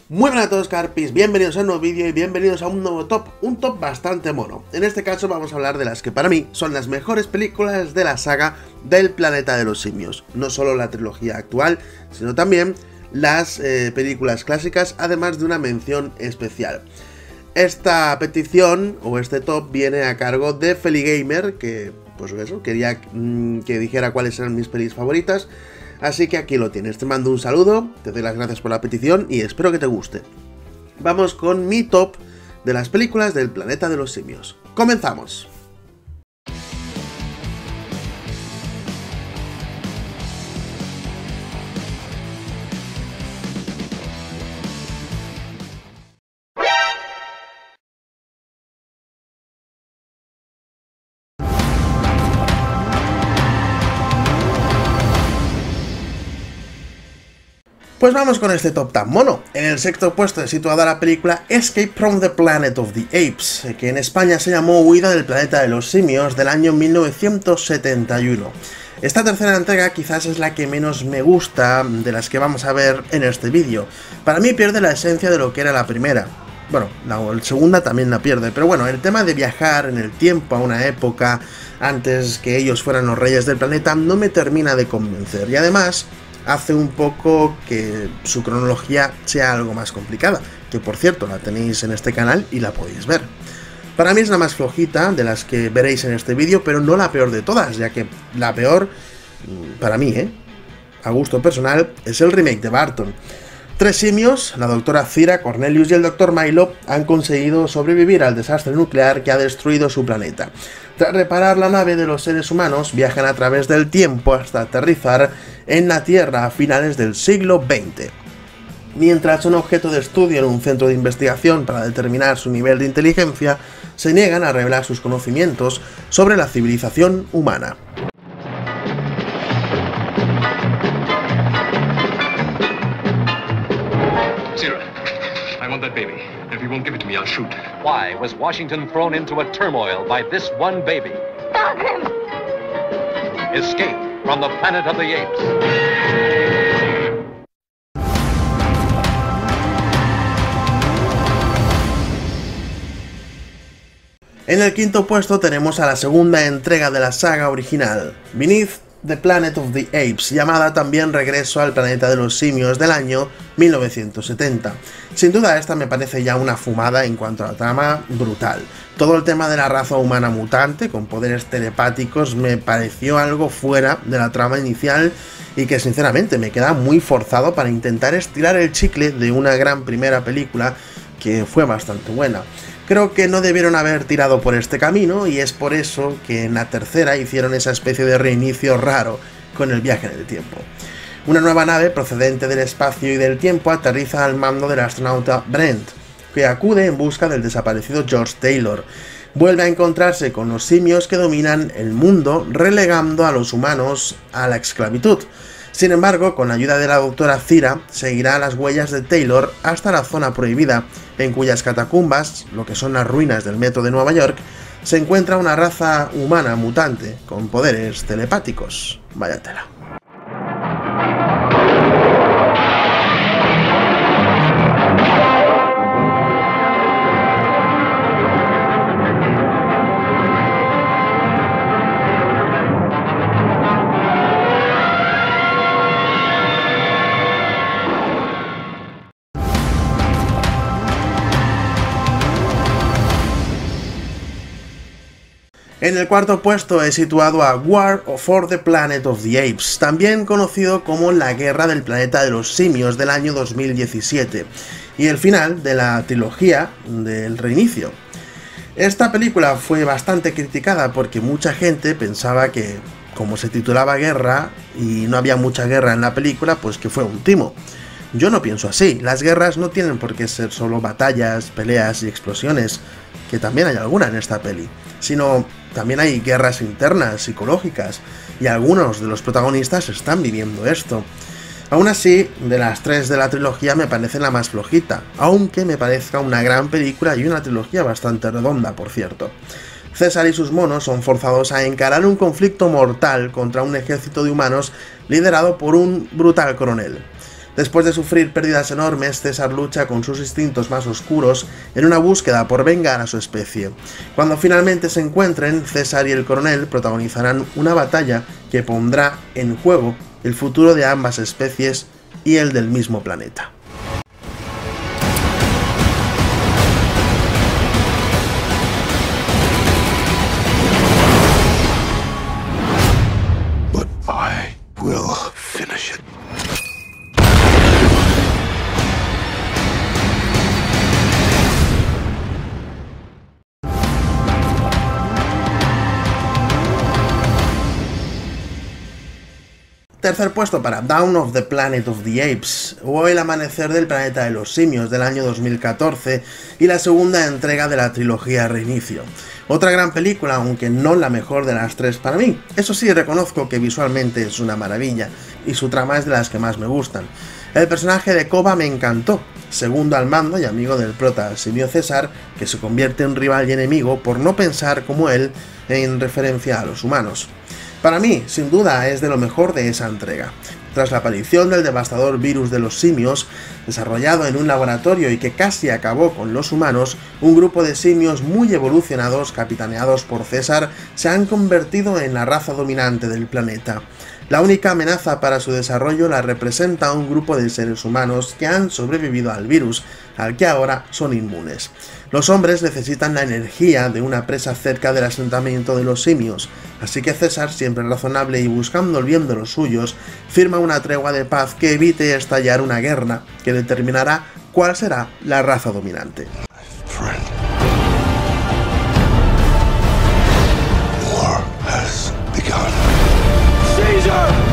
Muy buenas a todos, Carpis, bienvenidos a un nuevo vídeo y bienvenidos a un nuevo top, un top bastante mono. En este caso vamos a hablar de las que para mí son las mejores películas de la saga del Planeta de los Simios. No solo la trilogía actual, sino también las películas clásicas, además de una mención especial. Esta petición o este top viene a cargo de Feligamer, que pues eso, quería que dijera cuáles eran mis pelis favoritas. Así que aquí lo tienes, te mando un saludo, te doy las gracias por la petición y espero que te guste. Vamos con mi top de las películas del Planeta de los Simios. ¡Comenzamos! Pues vamos con este top tan mono. En el sexto puesto he situado la película Escape from the Planet of the Apes, que en España se llamó Huida del Planeta de los Simios, del año 1971. Esta tercera entrega quizás es la que menos me gusta de las que vamos a ver en este vídeo. Para mí pierde la esencia de lo que era la primera. Bueno, la segunda también la pierde, pero bueno, el tema de viajar en el tiempo a una época antes que ellos fueran los reyes del planeta no me termina de convencer, y además hace un poco que su cronología sea algo más complicada, que por cierto la tenéis en este canal y la podéis ver. Para mí es la más flojita de las que veréis en este vídeo, pero no la peor de todas, ya que la peor, para mí, a gusto personal, es el remake de Barton. Tres simios, la doctora Zira, Cornelius y el Dr. Milo, han conseguido sobrevivir al desastre nuclear que ha destruido su planeta. Tras reparar la nave de los seres humanos, viajan a través del tiempo hasta aterrizar en la Tierra a finales del siglo XX. Mientras son objeto de estudio en un centro de investigación para determinar su nivel de inteligencia, se niegan a revelar sus conocimientos sobre la civilización humana. I want that baby. If you won't give it to me, I'll shoot. Why was Washington thrown into a turmoil by this one baby? Stop him! Escape from the Planet of the Apes. En el quinto puesto tenemos a la segunda entrega de la saga original, Beneath the Planet of the Apes, llamada también Regreso al Planeta de los Simios, del año 1970. Sin duda esta me parece ya una fumada en cuanto a la trama brutal. Todo el tema de la raza humana mutante con poderes telepáticos me pareció algo fuera de la trama inicial y que sinceramente me queda muy forzado para intentar estirar el chicle de una gran primera película que fue bastante buena. Creo que no debieron haber tirado por este camino y es por eso que en la tercera hicieron esa especie de reinicio raro con el viaje en el tiempo. Una nueva nave procedente del espacio y del tiempo aterriza al mando del astronauta Brent, que acude en busca del desaparecido George Taylor. Vuelve a encontrarse con los simios que dominan el mundo, relegando a los humanos a la esclavitud. Sin embargo, con la ayuda de la doctora Zira, seguirá las huellas de Taylor hasta la zona prohibida, en cuyas catacumbas, lo que son las ruinas del metro de Nueva York, se encuentra una raza humana mutante con poderes telepáticos. Vaya tela. En el cuarto puesto he situado a War for the Planet of the Apes, también conocido como La Guerra del Planeta de los Simios, del año 2017, y el final de la trilogía del reinicio. Esta película fue bastante criticada porque mucha gente pensaba que, como se titulaba Guerra y no había mucha guerra en la película, pues que fue un timo. Yo no pienso así, las guerras no tienen por qué ser solo batallas, peleas y explosiones, que también hay alguna en esta peli, sino también hay guerras internas, psicológicas, y algunos de los protagonistas están viviendo esto. Aún así, de las tres de la trilogía me parece la más flojita, aunque me parezca una gran película y una trilogía bastante redonda, por cierto. César y sus monos son forzados a encarar un conflicto mortal contra un ejército de humanos liderado por un brutal coronel. Después de sufrir pérdidas enormes, César lucha con sus instintos más oscuros en una búsqueda por vengar a su especie. Cuando finalmente se encuentren, César y el coronel protagonizarán una batalla que pondrá en juego el futuro de ambas especies y el del mismo planeta. But I will finish it. Tercer puesto para Dawn of the Planet of the Apes, o El amanecer del planeta de los simios, del año 2014, y la segunda entrega de la trilogía Reinicio. Otra gran película, aunque no la mejor de las tres para mí. Eso sí, reconozco que visualmente es una maravilla, y su trama es de las que más me gustan. El personaje de Koba me encantó, segundo al mando y amigo del prota simio César, que se convierte en rival y enemigo por no pensar como él en referencia a los humanos. Para mí, sin duda, es de lo mejor de esa entrega. Tras la aparición del devastador virus de los simios, desarrollado en un laboratorio y que casi acabó con los humanos, un grupo de simios muy evolucionados, capitaneados por César, se han convertido en la raza dominante del planeta. La única amenaza para su desarrollo la representa un grupo de seres humanos que han sobrevivido al virus, al que ahora son inmunes. Los hombres necesitan la energía de una presa cerca del asentamiento de los simios, así que César, siempre razonable y buscando el bien de los suyos, firma una tregua de paz que evite estallar una guerra que determinará cuál será la raza dominante. War has begun. Caesar!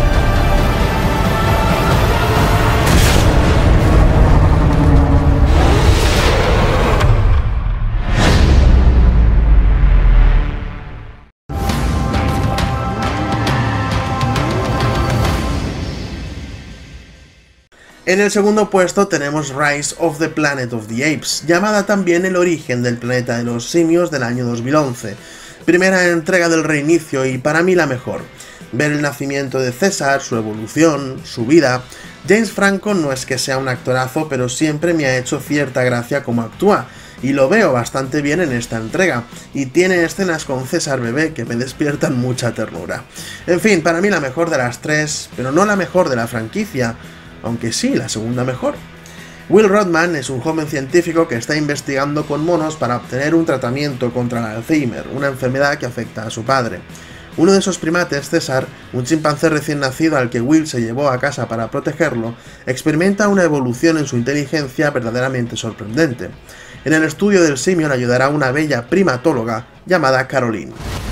En el segundo puesto tenemos Rise of the Planet of the Apes, llamada también El origen del planeta de los simios, del año 2011. Primera entrega del Reinicio y para mí la mejor. Ver el nacimiento de César, su evolución, su vida. James Franco no es que sea un actorazo, pero siempre me ha hecho cierta gracia como actúa, y lo veo bastante bien en esta entrega, y tiene escenas con César bebé que me despiertan mucha ternura. En fin, para mí la mejor de las tres, pero no la mejor de la franquicia, aunque sí la segunda mejor. Will Rodman es un joven científico que está investigando con monos para obtener un tratamiento contra el Alzheimer, una enfermedad que afecta a su padre. Uno de esos primates, César, un chimpancé recién nacido al que Will se llevó a casa para protegerlo, experimenta una evolución en su inteligencia verdaderamente sorprendente. En el estudio del simio le ayudará una bella primatóloga llamada Caroline.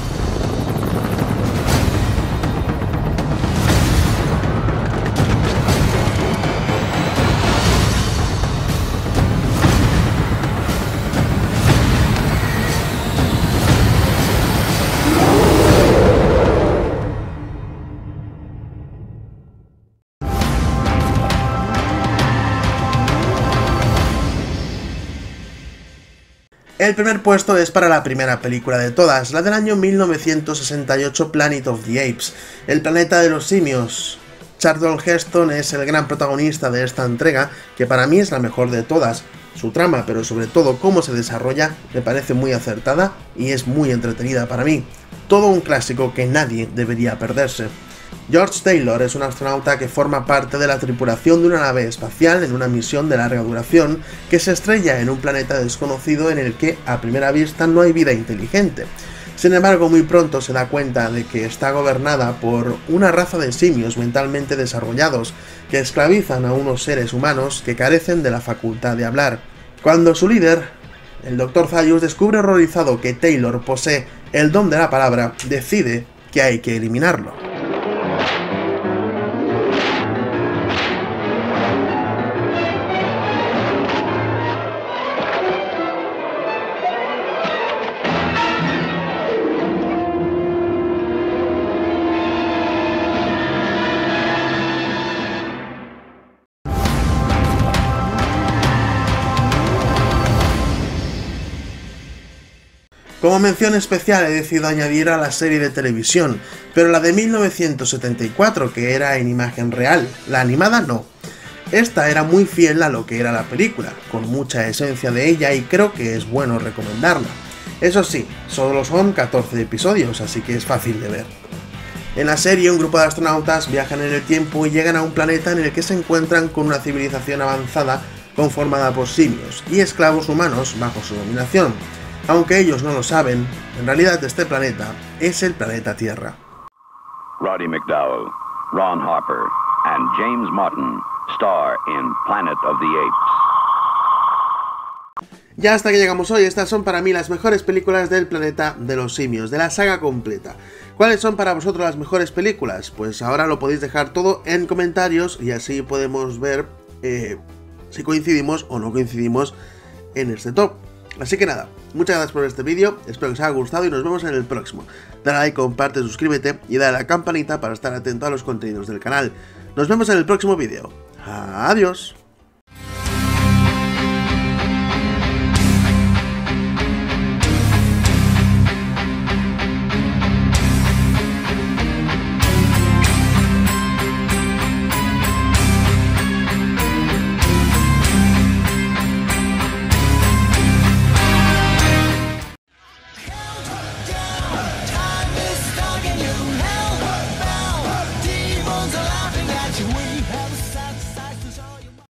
El primer puesto es para la primera película de todas, la del año 1968, Planet of the Apes, el planeta de los simios. Charlton Heston es el gran protagonista de esta entrega, que para mí es la mejor de todas. Su trama, pero sobre todo cómo se desarrolla, me parece muy acertada y es muy entretenida para mí. Todo un clásico que nadie debería perderse. George Taylor es un astronauta que forma parte de la tripulación de una nave espacial en una misión de larga duración que se estrella en un planeta desconocido en el que a primera vista no hay vida inteligente. Sin embargo, muy pronto se da cuenta de que está gobernada por una raza de simios mentalmente desarrollados que esclavizan a unos seres humanos que carecen de la facultad de hablar. Cuando su líder, el Dr. Zaius, descubre horrorizado que Taylor posee el don de la palabra, decide que hay que eliminarlo. Como mención especial he decidido añadir a la serie de televisión, pero la de 1974, que era en imagen real, la animada no. Esta era muy fiel a lo que era la película, con mucha esencia de ella y creo que es bueno recomendarla. Eso sí, solo son 14 episodios, así que es fácil de ver. En la serie, un grupo de astronautas viajan en el tiempo y llegan a un planeta en el que se encuentran con una civilización avanzada conformada por simios y esclavos humanos bajo su dominación. Aunque ellos no lo saben, en realidad este planeta es el planeta Tierra. Roddy McDowell, Ron Harper, and James Martin star in Planet of the Apes. Ya hasta que llegamos hoy, estas son para mí las mejores películas del planeta de los simios, de la saga completa. ¿Cuáles son para vosotros las mejores películas? Pues ahora lo podéis dejar todo en comentarios y así podemos ver si coincidimos o no coincidimos en este top. Así que nada, muchas gracias por este vídeo, espero que os haya gustado y nos vemos en el próximo. Dale like, comparte, suscríbete y dale a la campanita para estar atento a los contenidos del canal. Nos vemos en el próximo vídeo. Adiós.